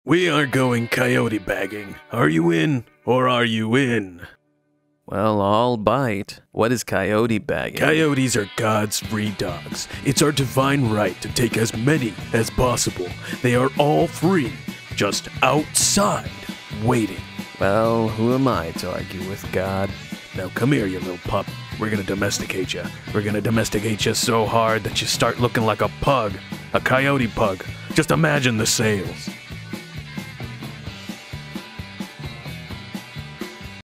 We are going coyote bagging. Are you in, or are you in? Well, I'll bite. What is coyote bagging? Coyotes are God's free dogs. It's our divine right to take as many as possible. They are all free, just outside, waiting. Well, who am I to argue with God? Now come here, you little pup. We're gonna domesticate you. We're gonna domesticate you so hard that you start looking like a pug. A coyote pug. Just imagine the sales.